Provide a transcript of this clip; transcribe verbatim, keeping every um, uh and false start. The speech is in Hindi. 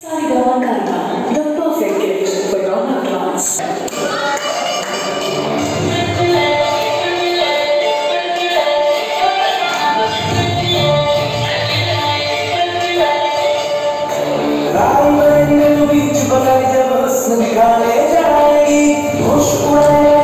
Sarigama Karma, the perfect gift for grown-up class. राई बीच बनाई जब हंस निकाले जाएगी, होश उड़ाए